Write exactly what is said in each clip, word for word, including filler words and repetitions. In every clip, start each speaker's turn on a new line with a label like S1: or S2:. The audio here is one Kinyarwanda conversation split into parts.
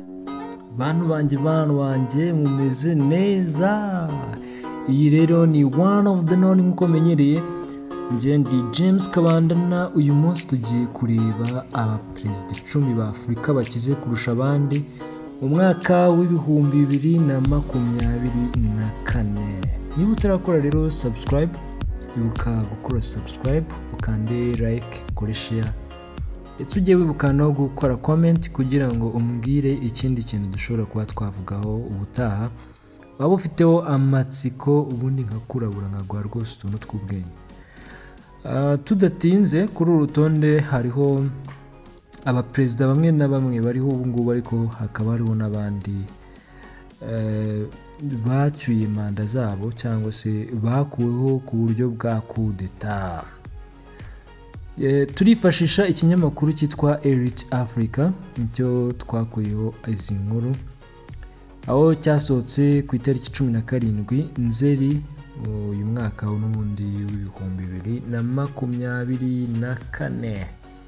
S1: bantu banje bantu banje mumeze neza. Iyi rero ni one of the none nkuko menyereye, nje ndi James Kabandana. Uyu munsi tugiye kureba abaperezida icumi ba Afurika bakize kurusha abandi mu mwaka w'ibihumbi bibiri na makumyabiri na kane. Niba utarakora rero subscribe, ibuka gukora subscribe, ukande like, ukore share, ndetse ujye wibuka no gukora comment kugira ngo umbwire ikindi kintu dushobora kuba twavugaho ubutaha waba ufiteho amatsiko, ubundi nkakurabura nkagwa rwose utuntu tw'ubwenge. Uh, tudatinze kuri uru rutonde hariho abaperezida bamwe na bamwe bariho ubu ngubu, ariko hakaba hariho n'abandi uh, bacyuye manda zabo cyangwa se bakuweho ku buryo bwa coup d'etat. E, turifashisha ikinyamakuru cyitwa Elite Africa nicyo twakuyeho izi nkuru, aho cyasohotse ku itariki cumi na karindwi Nzeri uyu mwaka n'ubundi w'ibihumbi bibiri na makumyabiri na kane.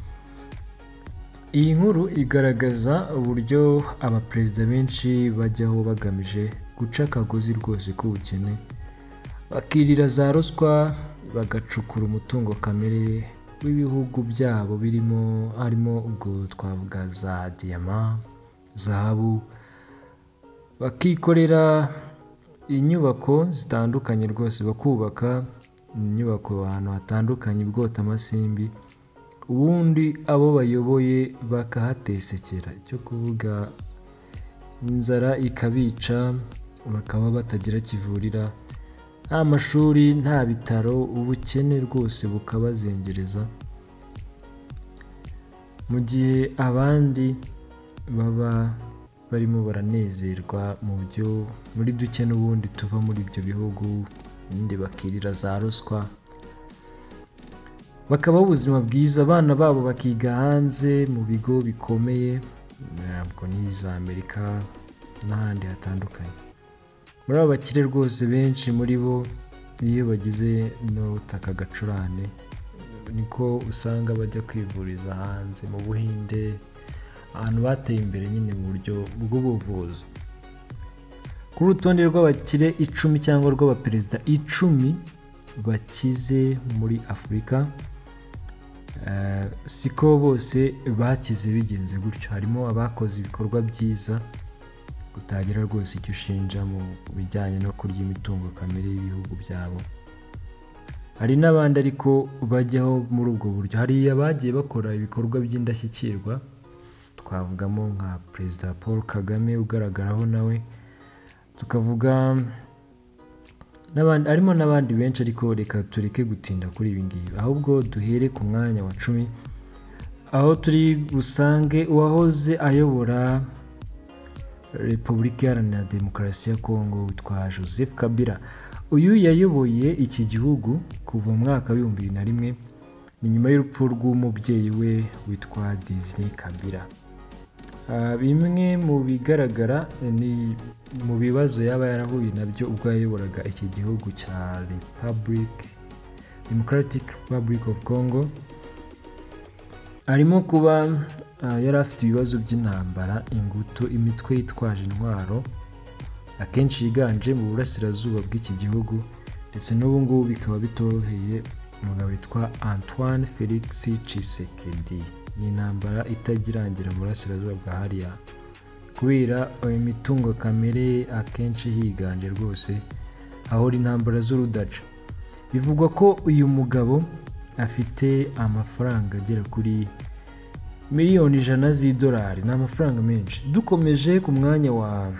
S1: Iyi nkuru igaragaza uburyo abaperezida benshi bajyaho bagamije guca akagozi rwose k'ubukene, bakirira za ruswa, bagacukura umutungo kamere w'ibihugu byabo birimo harimo ubwo twavuga za diyama, zahabu, bakikorera inyubako zitandukanye rwose, bakubaka inyubako ahantu hatandukanye bwota amasimbi, ubundi abo bayoboye bakahatesekera, cyo kuvuga inzara ikabica, bakaba batagira kivurira, nta mashuri, nta bitaro, ubukene rwose bukabazengereza, mu gihe abandi baba barimo baranezerwa mu byo muri duke n'ubundi tuva muri ibyo bihugu, n'indi bakirira za ruswa, bakabaho ubuzima bwiza, abana babo bakiga hanze mu bigo bikomeye, ntabwo ni za Amerika n'ahandi hatandukanye. Muri abo bakire rwose benshi muri bo iyo bagize n'ubutaka gacurane niko usanga bajya kwivuriza hanze mu Buhinde, ahantu bateye imbere nyine mu buryo bw'ubuvuzi. Ku rutonde rw'abakire icumi cyangwa rw'abaperezida icumi bakize muri Afurika, uh, siko bose bakize bigenze gutyo. Harimo abakoze ibikorwa byiza utagira rwose icyo ushinja mu bijyanye no kurya imitungo kamere y'ibihugu byabo. Hari n'abandi ariko bajyaho muri ubwo buryo. Hari abagiye bakora ibikorwa by'indashyikirwa, twavugamo nka Perezida Paul Kagame ugaragaraho nawe, tukavuga n'abandi, harimo n'abandi benshi, ariko reka tureke gutinda kuri ibi ngibi, ahubwo duhere ku mwanya wa cumi, aho turi busange uwahoze ayobora Repubulika Iharanira Demokarasi ya Kongo witwa Joseph Kabila. Uyu yayoboye iki gihugu kuva mu mwaka w'ibihumbi bibiri na rimwe, ni nyuma y'urupfu rw'umubyeyi we witwa Desire Kabila. Uh, bimwe mu bigaragara ni mu bibazo yaba yarahuye nabyo ubwo yayoboraga iki gihugu cya Republic Democratic Republic of Congo, harimo kuba uh, yari afite ibibazo by'intambara, ingutu, imitwe yitwaje intwaro akenshi yiganje mu burasirazuba bw'iki gihugu, ndetse n'ubu ngubu bikaba bitoroheye umugabo witwa Antoine Felix Tshisekedi. Ni intambara itagirangira mu burasirazuba bwa hariya kubera imitungo kamere akenshi higanje rwose, aho intambara z'urudaca. Bivugwa ko uyu mugabo afite amafaranga agera kuri miliyoni ijana z'idolari, ni amafaranga menshi. Dukomeje ku mwanya wa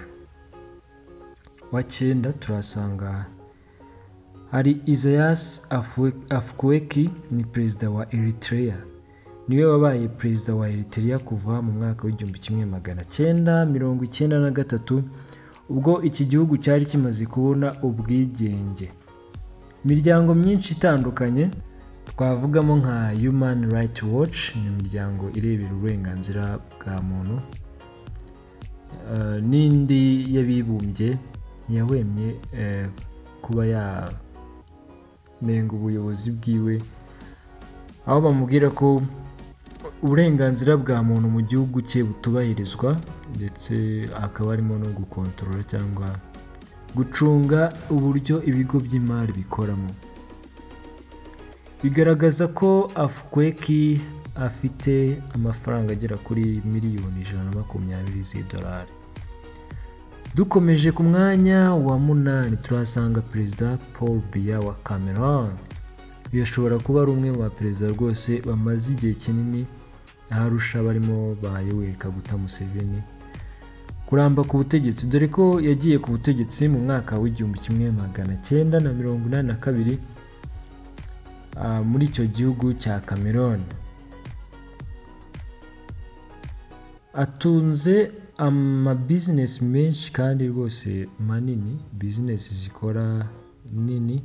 S1: wa cyenda turasanga hari Isaias Afwerki, ni perezida wa Eritrea. Niwe wabaye perezida wa Eritrea kuva mu mwaka w'igihumbi kimwe magana cyenda mirongo icyenda na gatatu, ubwo iki gihugu cyari kimaze kubona ubwigenge. Imiryango myinshi itandukanye twavugamo nka Human Rights Watch, ni imiryango irebera uburenganzira bwa muntu, uh, n'indi y'abibumbye yahwemye uh, kuba yanenga ubuyobozi bwiwe, aho bamubwira ko uburenganzira bwa muntu mu gihugu cye butubahirizwa, ndetse akaba arimo no gukontorora cyangwa gucunga uburyo ibigo by'imari bikoramo. Bigaragaza ko Afwerki afite amafaranga agera kuri miliyoni ijana na makumyabiri z'idolari. Dukomeje ku mwanya wa munani turasanga Perezida Paul Biya wa Cameroon. Uyu ashobora kuba ari umwe mu baperezida rwose bamaze igihe kinini aharusha barimo ba Yoweri Kaguta Museveni kuramba ku butegetsi, dore ko yagiye ku butegetsi mu mwaka w'igihumbi kimwe magana cyenda na mirongo inani na kabiri uh, muri icyo gihugu cya Cameroon. Atunze ama business menshi kandi rwose manini, business zikora nini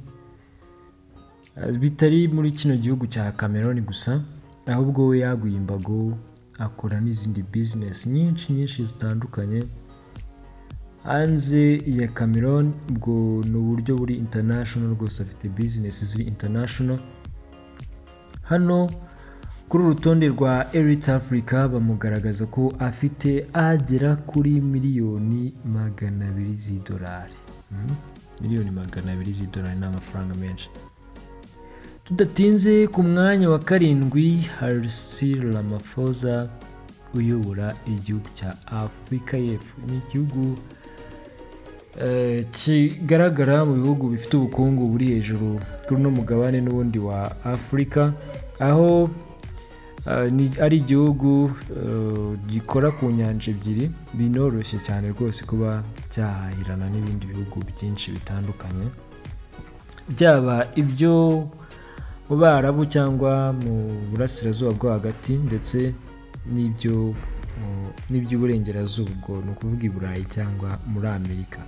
S1: bitari muri kino gihugu cya Cameroon gusa, ahubwo we yaguye imbago akora n'izindi business nyinshi nyinshi zitandukanye hanze ya Cameroon. Ubwo ni uburyo buri international rwose, afite business ziri international. Hano kuri urutonde rwa Elite Africa bamugaragaza ko afite agera kuri miliyoni magana abiri z'idolari. hmm? miliyoni magana abiri z'idolari ni amafaranga menshi. Tudatinze ku mwanya wa karindwi hari Cyril Ramaphosa uyobora igihugu cya Afurika y'Epfo. Ni igihugu uh, kigaragara mu bihugu bifite ubukungu buri hejuru kuri no mugabane n'ubundi wa Afurika, aho Uh, ni ari igihugu uh, gikora ku nyanja ebyiri, binoroshye cyane rwose kuba cyahahirana n'ibindi bihugu byinshi bitandukanye, byaba ibyo mu Barabu cyangwa mu burasirazuba bwo hagati, ndetse n'ibyo uh, n'iby'uburengerazuba, ubwo ni ukuvuga i Burayi cyangwa muri Amerika.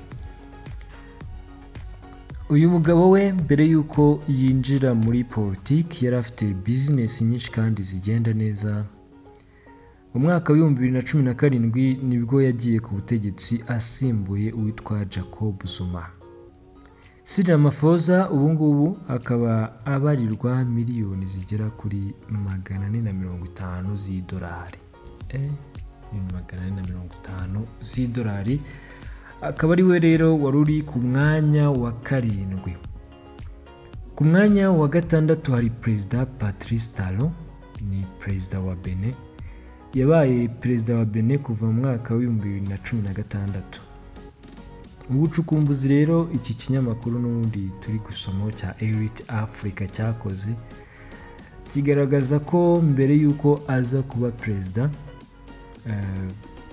S1: Uyu mugabo we mbere yuko yinjira muri politiki yari afite business nyinshi kandi zigenda neza. Mu mwaka w'ibihumbi bibiri na cumi na karindwi nibwo yagiye ku butegetsi asimbuye uwitwa Jacob Zuma. Cyril Ramaphosa ubu ngubu akaba abarirwa miliyoni zigera kuri magana ane na mirongo itanu z'idolari. Eh, magana ane na mirongo itanu z'idolari. Akaba ari we rero wari uri ku mwanya wa karindwi. Ku mwanya wa gatandatu hari Perezida Patrice Talon, ni perezida wa Benin. Yabaye perezida wa Benin kuva mu mwaka w'ibihumbi bibiri na cumi na gatandatu. Ubucukumbuzi rero iki kinyamakuru n'ubundi turi gusoma cya Elite Africa cyakoze kigaragaza ko mbere yuko aza kuba perezida uh,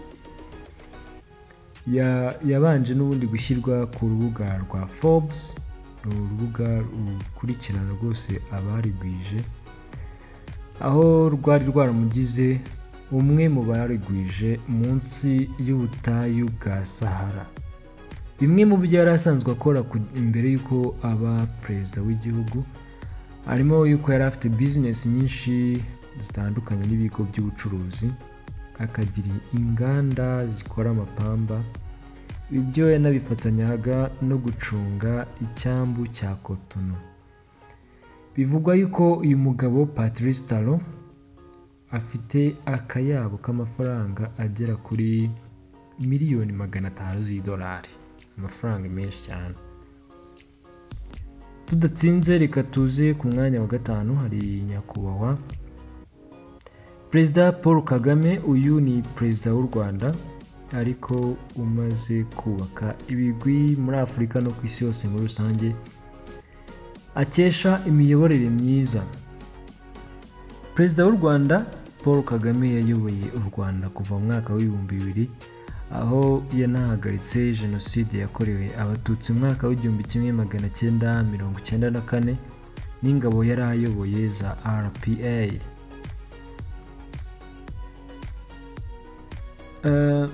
S1: yabanje n'ubundi gushyirwa ku rubuga rwa Forbes, urubuga rukurikirana rwose abarigwije, aho rwari rwaramugize umwe mu barigwije munsi y'ubutayu bwa Sahara. Bimwe mu byo yari asanzwe akora imbere y'uko aba perezida w'igihugu harimo yuko yari afite business nyinshi zitandukanye n'ibigo by'ubucuruzi, akagira inganda zikora amapamba. Ibyo yanabifatanyaga no gucunga icyambu cya Cotonou. Bivugwa yuko uyu mugabo Patrice Talon afite akayabo k'amafaranga agera kuri miliyoni magana atanu z'idolari, amafaranga menshi cyane. Tudatsinze reka tuze ku mwanya wa gatanu hari nyakubahwa Perezida Paul Kagame. Uyu ni perezida w'u Rwanda ariko umaze kubaka ibigwi muri Afurika no ku isi yose muri rusange, akesha imiyoborere myiza. Perezida w'u Rwanda Paul Kagame yayoboye u Rwanda kuva mu mwaka w'ibihumbi bibiri, aho yanahagaritse jenoside yakorewe abatutsi mu mwaka w'igihumbi kimwe magana cyenda mirongo icyenda na kane n'ingabo yari ayoboye za R P A. Uh,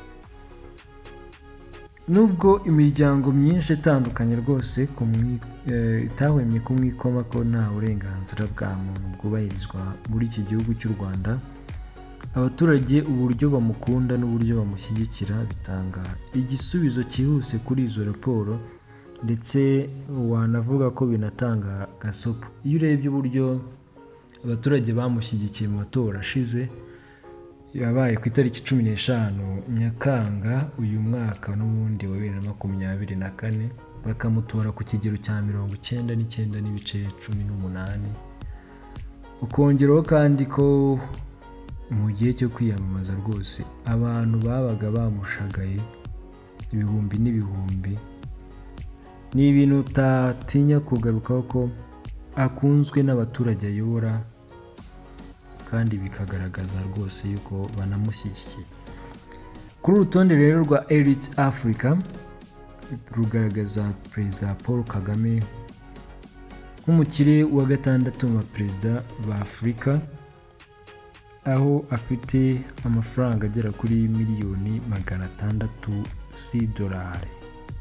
S1: nubwo imiryango myinshi itandukanye rwose uh, itahwemye kumwikoma ko nta burenganzira bwa muntu bwubahirizwa muri iki gihugu cy'u Rwanda, abaturage uburyo bamukunda n'uburyo bamushyigikira bitanga igisubizo cyihuse kuri izo raporo, ndetse wanavuga ko binatanga gasopo. Iyo urebye uburyo abaturage bamushyigikiye mu matora ashize yabaye ku itariki cumi n'eshanu Nyakanga uyu mwaka n'ubundi wa bibiri na makumyabiri na kane, bakamutora ku kigero cya mirongo icyenda n'icyenda n'ibice cumi n'umunani. Ukongeraho kandi ko mu gihe cyo kwiyamamaza rwose abantu babaga bamushagaye ibihumbi n'ibihumbi. Ni ibintu utatinya kugarukaho ko akunzwe n'abaturage ayobora kandi bikagaragaza rwose yuko banamushyigikiye. Kuri urutonde rero rwa Elite Africa rugaragaza Perezida Paul Kagame nk'umukire wa gatandatu mu baperezida ba Afurika, aho afite amafaranga agera kuri miliyoni magana atandatu z'idolari.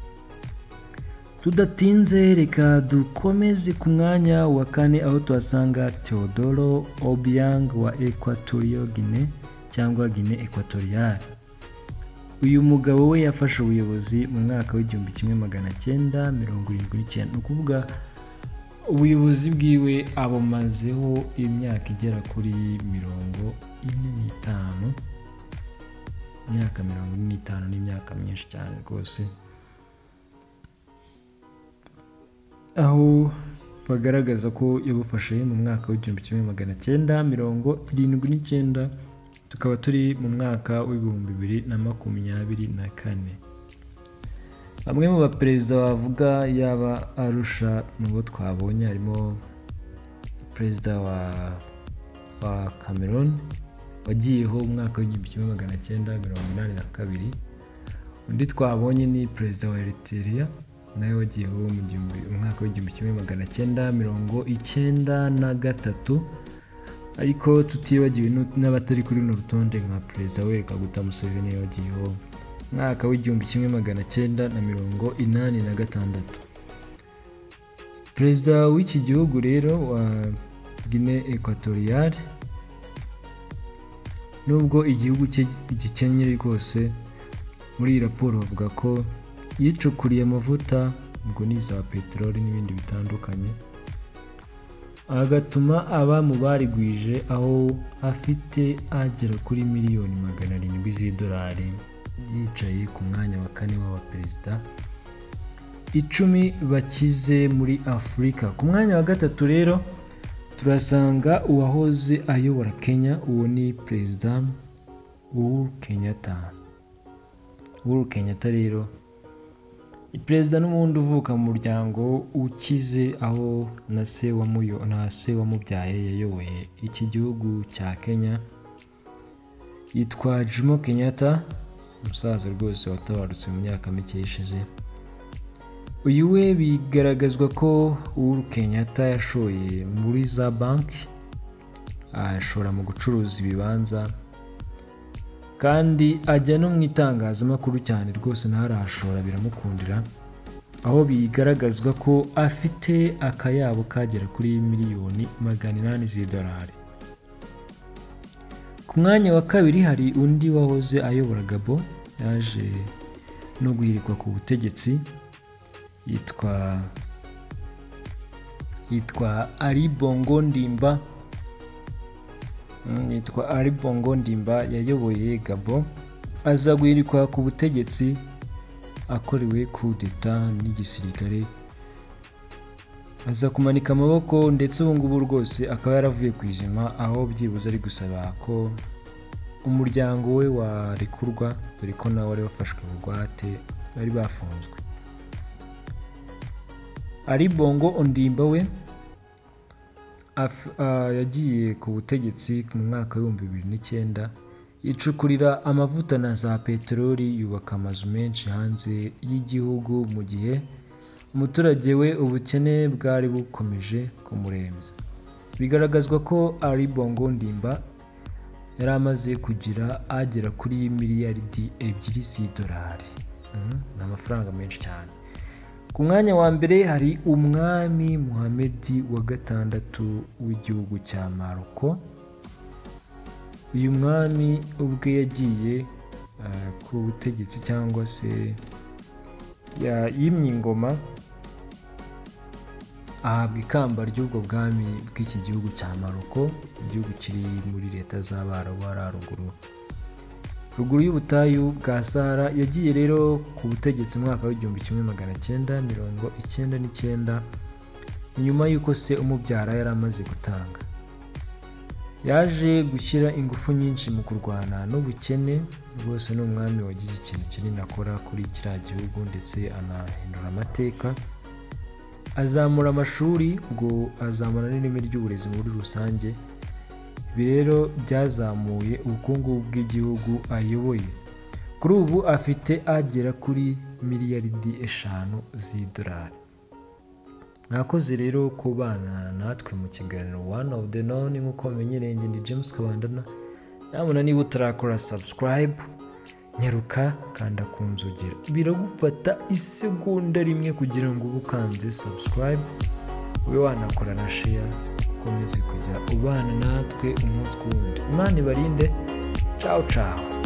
S1: Tudatinze reka dukomeze ku mwanya wa kane aho tuhasanga Teodoro Obiang wa Equatorial Guinea cyangwa Guinea Equatorial. Uyu mugabo we yafashe ubuyobozi mu mwaka w'igihumbi kimwe magana cyenda mirongo irindwi n'icyenda. Ni ukuvuga ubuyobozi bwiwe abumazeho imyaka igera kuri mirongo ine n'itanu. Imyaka mirongo ine n'itanu ni imyaka myinshi cyane rwose, aho bagaragaza ko yabufashe mu mwaka w'igihumbi kimwe magana cyenda mirongo irindwi n'icyenda, tukaba turi mu mwaka w'ibihumbi bibiri na makumyabiri na kane. Bamwe mu baperezida bavuga yaba arusha n'uwo twabonye harimo perezida wa wa Cameroon wagiyeho mu mwaka w'igihumbi kimwe magana cyenda mirongo inani na kabiri. Undi twabonye ni perezida wa Eritrea nawe wagiyeho mu mwaka w'igihumbi kimwe magana cyenda mirongo icyenda na gatatu, ariko tutibagiwe n'abatari kuri runo rutonde nka perezida Yoweri Kaguta Museveni wagiyeho mu mwaka w'igihumbi kimwe magana cyenda na mirongo inani na gatandatu. Perezida w'iki gihugu rero wa Guinea Equatorial, nubwo igihugu cye gikennye rwose, muri iyi raporo bavuga ko yicukuriye amavuta ubwo ni za peteroli n'ibindi bitandukanye, agatuma aba mu barigwije aho afite agera kuri miliyoni magana arindwi z'idolari, yicaye ku mwanya wa kane w'abaperezida icumi bakize muri Afurika. Ku mwanya wa gatatu rero turasanga uwahoze ayobora Kenya, uwo ni perezida Uhuru Kenyatta. Uhuru Kenyatta rero ni perezida n'ubundi uvuka mu muryango ukize, aho na se wamuyo na se wamubyaye yayoboye iki gihugu cya Kenya, yitwa Jomo Kenyatta, umusaza rwose watabarutse mu myaka mike ishize. Uyu we bigaragazwa ko Uhuru Kenyatta yashoye muri za banki, ashora mu gucuruza ibibanza, kandi ajya no mu itangazamakuru cyane rwose, naho arashora biramukundira, aho bigaragazwa ko afite akayabo kagera kuri miliyoni magana inani z'idolari. Ku mwanya wa kabiri hari undi wahoze ayobora Gabo, yaje no guhirikwa ku butegetsi, yitwa yitwa Ali Bongo Ndimba. yitwa Ali Bongo Ndimba yayoboye Gabo, aza guhirikwa ku butegetsi akorewe coup d'etat n'igisirikare, aza kumanika amaboko, ndetse ubu ngubu rwose akaba yaravuye ku izima, aho byibuze ari gusaba ko umuryango we warekurwa, dore ko nawe wari wafashwe bugwate bari bafunzwe. Ali Bongo Ndimba we Af, uh, yagiye ku butegetsi mu mwaka w'ibihumbi bibiri n'icyenda, yicukurira amavuta na za peteroli, yubaka amazu menshi hanze y'igihugu, mu gihe umuturage we ubukene bwari bukomeje kumurembya. Bigaragazwa ko Ali Bongo Ndimba yari amaze kugira agera kuri miliyaridi ebyiri z'idolari. Mm, ni amafaranga menshi cyane. Ku mwanya wa mbere hari umwami Mohamed wa gatandatu w'igihugu cya Maroko. Uyu mwami ubwe yagiye uh, ku butegetsi cyangwa se yimye ingoma ahabwa ikamba ry'ubwo bwami bw'iki gihugu cya Maroko, igihugu kiri muri leta z'Abarabu haruguru ruguru y'ubutayu bwa Sahara. Yagiye rero ku butegetsi mu mwaka w'igihumbi kimwe magana cyenda mirongo icyenda n'icyenda nyuma y'uko se umubyara yari amaze gutanga. Yaje gushyira ingufu nyinshi mu kurwana n'ubukene, rwose ni umwami wagize ikintu kinini akora kuri kiriya gihugu ndetse anahindura amateka. Azamura amashuri, ubwo azamura n'ireme ry'uburezi muri rusange. Ibi rero byazamuye ubukungu bw'igihugu ayoboye. Kuri ubu afite agera kuri miliyaridi eshanu z'idolari. Mwakoze rero kubana natwe mu kiganiro one of the known nk'uko mumenyereye, ndi James Kabandana. Nyamuna niba utarakora subscribe, nyaruka kanda ku nzogera. Biragufata isegonda rimwe kugira ngo ubukanze subscribe, ube wanakora na share, ukomeze kujya ubana natwe umunsi ku wundi. Imana ibarinde. Ciao ciao.